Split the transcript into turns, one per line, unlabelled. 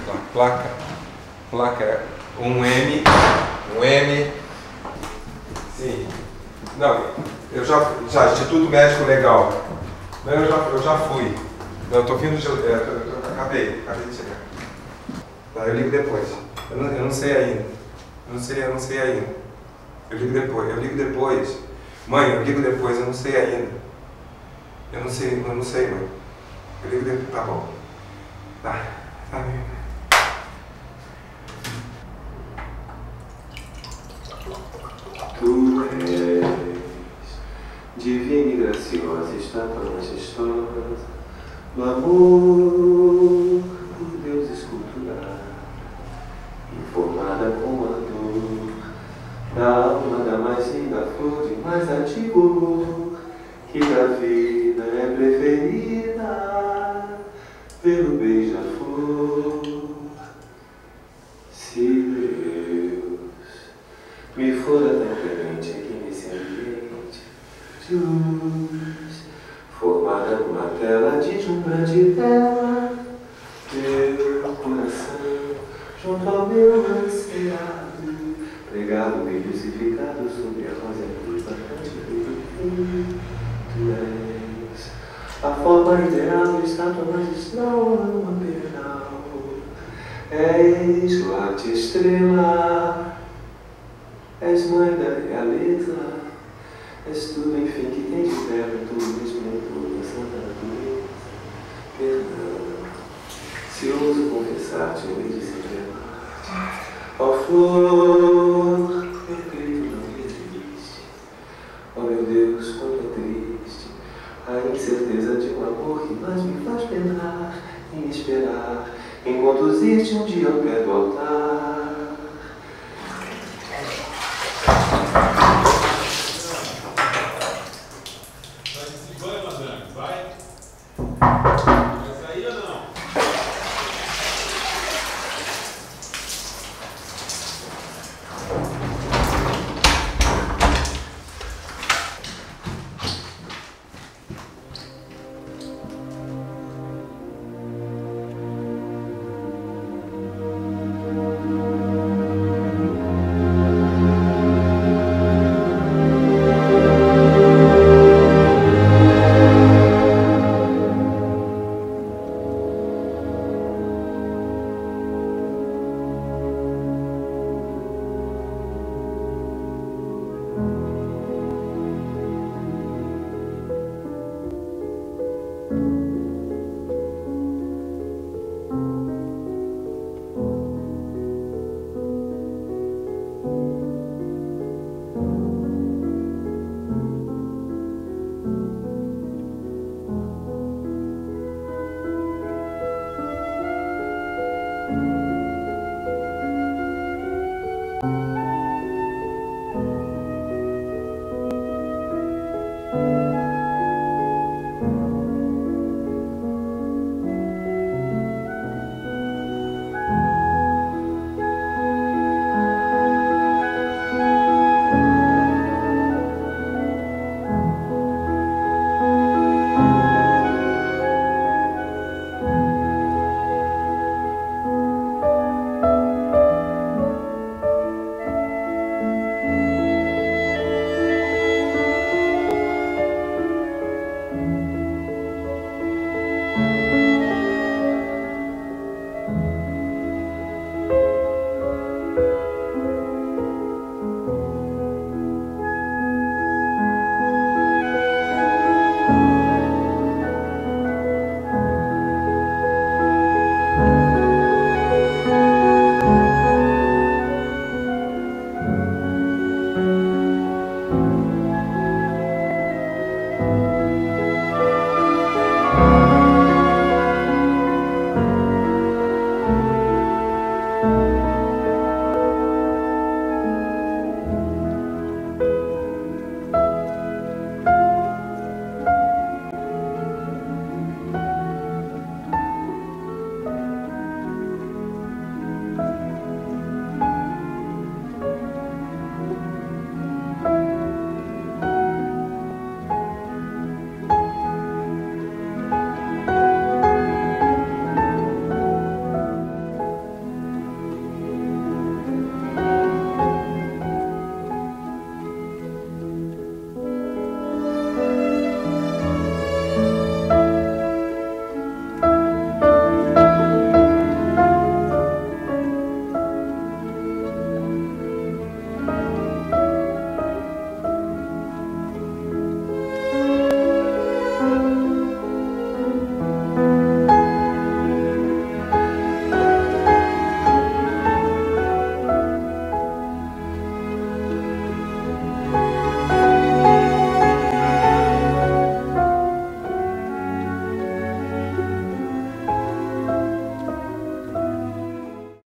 Placa. Placa. Um M. Sim. Não, eu já Instituto Médico Legal. Não, eu já fui. Não, eu tô vindo de. Acabei de chegar. Tá, eu ligo depois. Eu não sei ainda. Eu não sei ainda. Eu ligo depois. Mãe, eu ligo depois, eu não sei ainda. Eu não sei, mãe. Eu ligo depois. Tá bom. Tá bem.
Tu és divina e graciosa, estátua majestosa do amor por Deus esculturada, informada com a dor da alma da mais linda flor de mais ativo, que da vida é preferida pelo beija-flor. Se Deus me fora tão clemente aqui nesse ambiente de luz, formada numa tela deslumbrante dela, meu coração junto ao meu ansiado, pregado bem crucificado sobre a rosa cruz bastante bem. Tu és a forma ideal, estátua magistral, alma penal. És Late estrela, és mãe da realeza, és tudo, enfim, que tem de terra, tudo esplendor da santa natureza. Perdão, se ouso confessar-te, eu hei de sempre amar-te. Ó flor, perfeito não existe. Ó meu Deus, quanto é triste a incerteza de um amor que mais me faz penar em esperar, em conduzir-te um dia ao pé do altar.